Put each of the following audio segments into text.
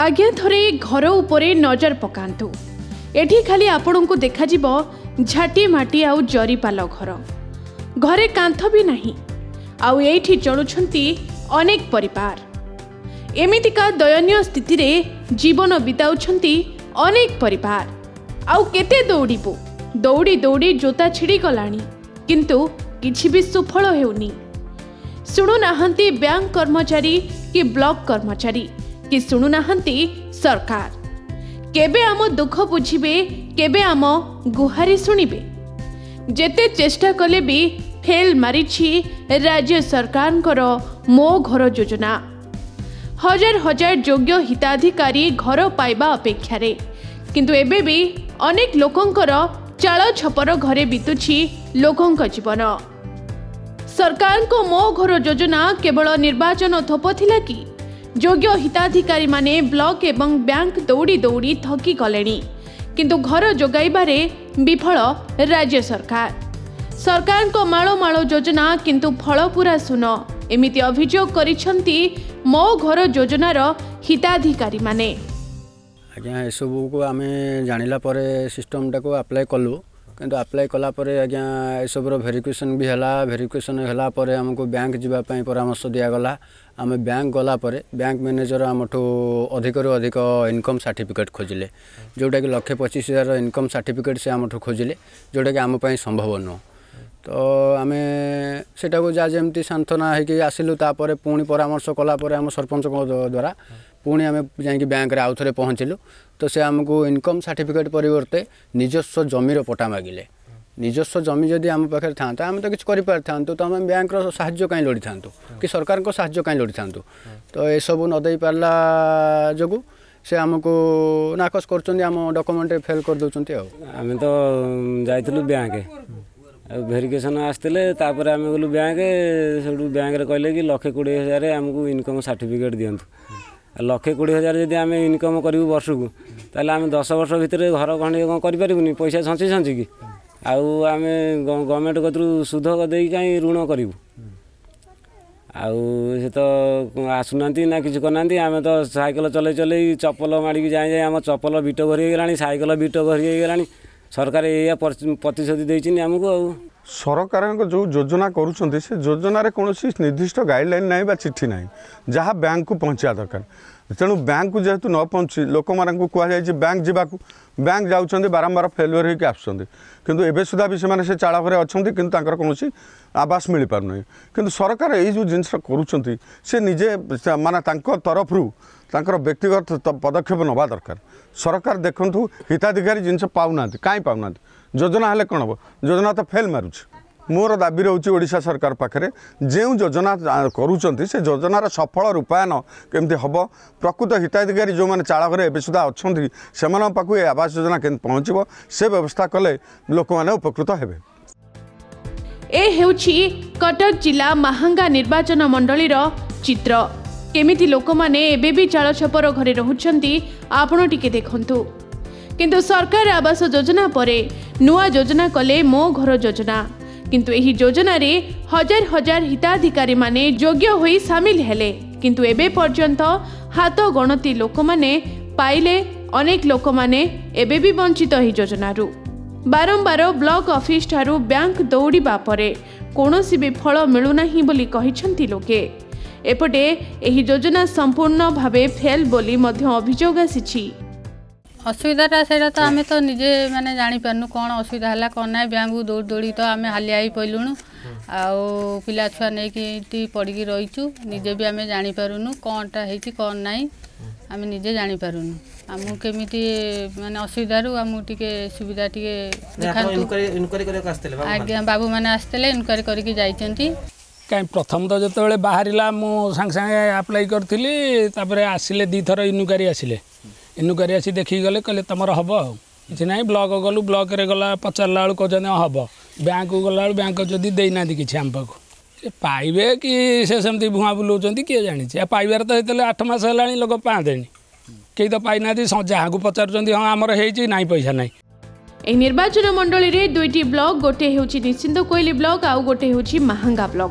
आज्ञा थरे घर उपरे नजर पकांतु। एठी खाली आपण को देखा जिवो झाटी माटी आउ जरीपाल घर घरे कांथ भी नहीं आउ एठी चलुछंती अनेक परिवार। एमितिका दयनीय स्थिति रे जीवन बिताउछंती अनेक परिवार। आउ केते दौड़िबो दौड़ी दौड़ी जोता छिड़ी गलानी किंतु किछि भी सुफल हेउनी। सुनु नाहंती बैंक कर्मचारी कि ब्लॉक कर्मचारी कि सुनु नाहंती सरकार। केबे आम दुख बुझिबे केबे आम गुहारी सुनिबे। जेते चेष्टा कले भी फेल मारिछि राज्य सरकार मो घर योजना। हजार हजार योग्य हिताधिकारी घर पाइबा अपेक्षा रे किंतु एबे भी अनेक लोकंकर चाल छपर घरे बितुछि लोकंक जीवन। सरकार को मो घर योजना केवल निर्वाचन थोप थिला कि योग्य हिताधिकारी माने ब्लॉक एवं बैंक दौड़ी दौड़ी थकी गलेनी किंतु घर जोगाइबारे विफल राज्य सरकार। सरकार को मालो मालो योजना किंतु फल पूरा सुन एमिति अभियोग करिसंती मो घर योजनार हिताधिकारी माने। आज्ञा ए सब को आम जानिला परे सिस्टमटा को अप्लाई कलु किंतु अप्लाई कला परे आज्ञा ए सबरो वेरिफिकेशन भी हला। वेरिफिकेशन हला परे हमको बैंक जीवा पई परामर्श दिया गला। आम बैंक गला परे बैंक मैनेजर आमठू अधिक रु अधिक इनकम सर्टिफिकेट खोजिले जोटा कि 1,25,000 इनकम सर्टिफिकेट से आमठू खोजिले जोटा कि आम पई संभव नुह। तो आम सेटा को जा जमती सांत्वना होकि आसिलु तापर पुणी परामर्श कला परे आम सरपंच द्वारा पुणी आम जाकि बैंक आउ थे पहुँचलु। तो से आमको इनकम सर्टिफिकेट परिवर्ते निजस्व जमीर पटा मागिले। निजस्व जमी जदि आम पाखे था आम तो किसी करें तो आम बैंक साहाय्य कहीं लोड़ी था कि सरकार को साहाय्य कहीं लोड़ी था। तो ये सब नदे पारा जो से आमको नाकच कर डॉक्यूमेंट फेल कर दौरान। आम तो जाइलु बैंक वेरिफिकेशन आसते आम गलु बैंक सब बैंक कहले कि 1,20,000 आमको इनकम सर्टिफिकेट दिंतु। 1,20,000 जदि आम इनकम करूँ वर्ष को ताले आम 10 वर्ष भितर घर खंडे कौन पैसा छंची छंची कि आउ आम गवर्नमेंट कतरू सुध दे कहीं ऋण करूँ आउ से तो आसुना ना कि करना। आम तो साइकेल चले चले चप्पल माड़ी जाए जाए आम चप्पल बिट भरी गलानी साइकेल बिट भरी गलानी। सरकार या प्रतिश्रुति देछि आमको। सरकार जो योजना करुँच से योजन कौन निर्दिष्ट गाइडलाइन ना बा चिठी ना जहाँ बैंक को पहुँचा दरकार। तेणु बैंक को जेहेतु न पहुँची लोक मानक कहुई बैंक जावाक बैंक जाऊँ बारंबार फेलुअर होकर आसुँच किंतु एबे सुधा भी से चाल घरे अच्छा कि कौन आवास मिल पारना कि सरकार यही जो जिनस करुँच से निजे माने तरफ व्यक्तिगत पदक्षेप नवा दरकार। सरकार देखु हिताधिकारी जिनस पाऊना कहीं पाऊना योजना हेल्ले कौन हम योजना तो फेल मारुच। मोर दाबी रोचे ओडिशा सरकार पाखे जो योजना करुँच से योजनार सफल रूपायन केमती हम प्रकृत हिताधिकारी जो मैंने चाल घरे सुधा अच्छा से पाखु आवास योजना के पहुँचब से व्यवस्था कले लोक मैंने उपकृत हेबे। ए हेउछि कटक जिला महांगा निर्वाचन मंडलीर चित्र। केमिति लोक माने एबे भी चाल छपर घरे रहुछंती आपण टिके देखंतु। किंतु सरकार आवास योजना परे नुआ योजना कले मो घर योजना किंतु एही योजना रे हजार हजार हिताधिकारी माने योग्य होई शामिल हेले किंतु एबे पर्यंत हाथ गणती लोक माने पाइले। अनेक लोक माने एबे भी वंचित एही योजनारू। बारंबार ब्लॉक ऑफिस ठारू बैंक दौड़िबा परे कोनोसी भी फल मिलुनाही बोली कहिसंती लोके। एपटे एही योजना संपूर्ण भावे फेल बोली मध्य अभियोग आसीछि। असुविधाटा से तो आम तो निजे माने जानी पारनु कौन असुविधा है कौन ना बैंक दौड़ दौड़ी तो आम हालिया ही पड़लुणु आउ पिला छुआ नहीं पड़ी रहीचु निजे भी आम जानीपारुनु कौनटा है कौन ना आम निजे जानीपारुनु। आमको केमिति माने असुविधारू आमको टिके सुविधा टिके देखा। आज्ञा बाबू मैंने आसते इनक्वारी करके जाइछंती। कहीं प्रथम तो जो बाहर मु सांगे सांगे आप्लाई करी आसिले 2 थर इनक्वारी आसिले इनक्वारी आसी देखी गले कहले तुम हम कि ना ब्लॉक गलु ब्लॉक रे गला पचारा बेलू कहते हम बैंक को गला बैंक जदि देना कि आम पाक पाइबे कि से सेमती भुआ बुलाऊँ किए जानी पाइबार तो होते 8 मास है लोक पाते कई तो पाईना जहाँ को पचार हाँ आमर हो पैसा ना। ए निर्वाचन मंडली रे 2टी ब्लॉक गोटे हेउछि निश्चिंत कोइली ब्लॉक आउ गोटे हेउछि महांगा ब्लॉक।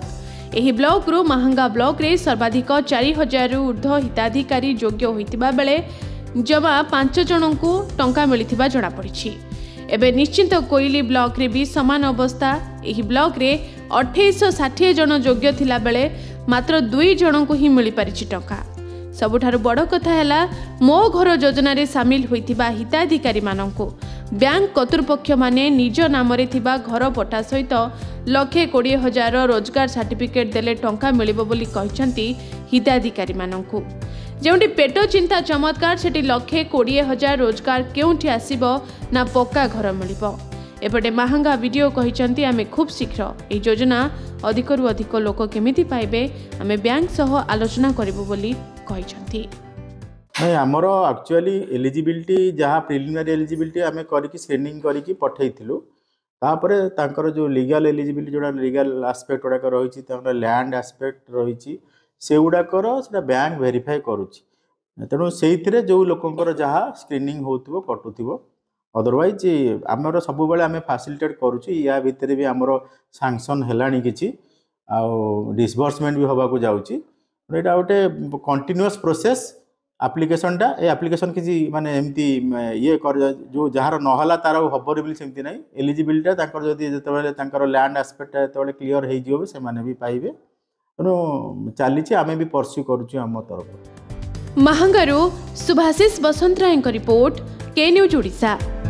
ଏହି ବ୍ଲକରୁ ମାହାଙ୍ଗା ବ୍ଲକରେ ସର୍ବାଧିକ 4000 ଊର୍ଦ୍ଧ୍ୱ ହିତାଧିକାରୀ ଯୋଗ୍ୟ ହୋଇଥିବା ବେଳେ ଜମା 5 ଜଣଙ୍କୁ ଟଙ୍କା ମିଳିଥିବା ଜଣାପଡ଼ିଛି। ଏବେ ନିଶ୍ଚିନ୍ତ କୋଇଲି ବ୍ଲକରେ ବି ସମାନ ଅବସ୍ଥା। ଏହି ବ୍ଲକରେ 2860 ଜଣ ଯୋଗ୍ୟ ଥିଲା ବେଳେ ମାତ୍ର 2 ଜଣଙ୍କୁ ହିଁ ମିଳିପାରିଛି ଟଙ୍କା। ସବୁଠାରୁ ବଡ଼ କଥା ହେଲା ମୋ ଘର ଯୋଜନାରେ ସାମିଲ ହୋଇଥିବା ହିତାଧିକାରୀ ମାନଙ୍କୁ ବ୍ୟାଙ୍କ କର୍ତ୍ତୃପକ୍ଷ ମାନେ ନିଜ ନାମରେ ଥିବା ଘର ପଟ୍ଟା ସହିତ 1,20,000 ରୋଜଗାର ସାର୍ଟିଫିକେଟ୍ ଦେଲେ ଟଙ୍କା ମିଳିବ ବୋଲି କହିଛନ୍ତି ହିତାଧିକାରୀ ମାନଙ୍କୁ। ଯେଉଁଠି ପେଟ ଚିନ୍ତା ଚମତ୍କାର ସେଠି 1,20,000 ରୋଜଗାର କେଉଁଠି ଆସିବ ନା ପକ୍କା ଘର ମିଳିବ। ଏପଟେ ମାହାଙ୍ଗା ଭିଡିଓ କହିଛନ୍ତି ଆମେ ଖୁବ୍ ଶୀଘ୍ର ଏହି ଯୋଜନା ଅଧିକରୁ ଅଧିକ ଲୋକ କେମିତି ପାଇବେ ଆମେ ବ୍ୟାଙ୍କ ସହ ଆଲୋଚନା କରିବୁ ବୋଲି କହିଛନ୍ତି। नहीं आमर एक्चुअली एलिजिबिलिटी जहाँ प्रिलिमिनारी एलिजिबिलिटी आम करके स्क्रीनिंग करके पठेइथिलु तापर तांकर जो लीगल एलिजिबिलिटी जोड़ा लीगल आस्पेक्ट गुड़ाक रही लैंड आस्पेक्ट रही से गुड़ाकर से बैंक वेरीफाई करुच्ची तेणु से जो लोकंर जहाँ स्क्रीनिंग हो कटुव अदरवाइज आमर सब बेले आम फैसिलिटेट करुच्ची या भितर भी आमर सैंक्शन है कि डिसबर्समेंट भी होगा जाऊँगी यहाँ गोटे कंटिन्यूअस प्रोसेस आप्लिकेशनटा एप्लिकेशन किसी माने एमती ये कर जो जार नहला तार हबरी सेमती ना एलिजिबिलिटी जो लैंड आस्पेक्ट जो क्लीयर हो भी पाइबे तेणु चली आम भी परस्यू करुम तरफ। महांगारू सुभाषिष बसंतराय रिपोर्ट के न्यूज ओडिशा।